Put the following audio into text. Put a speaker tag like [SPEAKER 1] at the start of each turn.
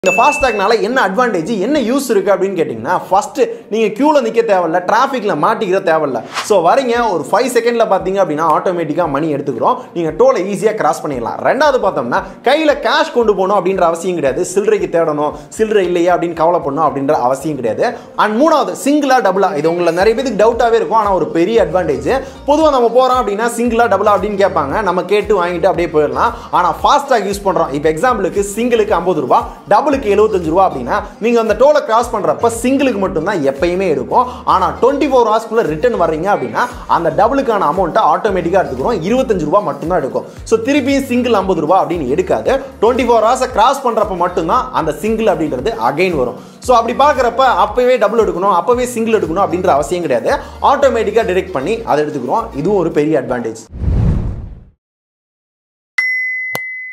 [SPEAKER 1] இந்த ஃபாஸ்டாக்னால என்ன அட்வான்டேஜ் என்ன யூஸ் இருக்கு அப்படின்னு கேட்டிங்கன்னா ஃபர்ஸ்ட் நீங்க கியூல நிக்க தேவையில்ல டிராஃபிக்ல மாட்டிக்கிற தேவையில்ல சோ வரீங்க ஒரு 5 செகண்ட்ல பாத்தீங்க அப்படினா ஆட்டோமேட்டிக்கா மணி எடுத்துக்கிறோம் நீங்க டோலை ஈஸியா கிராஸ் பண்ணிடலாம் ரெண்டாவது பார்த்தோம்னா கையில கேஷ் கொண்டு போகணும் அப்படின்ற அவசியம் கிடையாது சில்லறைக்கு தேடணும் சில்லறை இல்லையா அப்படின்னு கவலைப்படணும் அப்படின்ற அவசியம் கிடையாது அண்ட் மூணாவது சிங்கிளா டபுளா இது உங்களுக்கு நிறைய பேருக்கு டவுட்டாவே இருக்கும் ஆனா ஒரு பெரிய அட்வான்டேஜ் பொதுவா நம்ம போறோம் அப்படினா சிங்கிளா டபுளா அப்படின்னு கேட்பாங்க நம்ம கேட்டு வாங்கிட்டு அப்படியே போயிடலாம் ஆனா ஃபாஸ்டாக் யூஸ் பண்றோம் இப்போ எக்ஸாம்பிளுக்கு சிங்கிளுக்கு 50 ரூபாய் டபுளுக்கு 75 ரூபாய் அப்படினா நீங்க அந்த டோலை கிராஸ் பண்றப்ப சிங்கிளுக்கு மட்டும் தான் எப்பயுமே இருக்கும் ஆனா 24 hours குள்ள ரிட்டர்ன் வர்றீங்க அப்படினா அந்த டபுளுக்கான அமௌண்ட்டை ஆட்டோமேட்டிக்கா எடுத்துக்கிறோம் 25 ரூபாய் மட்டும் தான் எடுக்கும் சோ திருப்பி சிங்கிள் 50 ரூபாய் அப்படின்னு எடுக்காது 24 hours கிராஸ் பண்றப்ப மட்டும் தான் அந்த சிங்கிள் அப்படின்றது அகைன் வரும் சோ அப்படி பார்க்கறப்ப அப்பவே டபுள் எடுக்கணும் அப்பவே சிங்கிள் எடுக்கணும் அப்படின்ற அவசியம் கிடையாது ஆட்டோமேட்டிக்கா டைரக்ட் பண்ணி அதை எடுத்துக்கிறோம் இதுவும் ஒரு பெரிய அட்வான்டேஜ்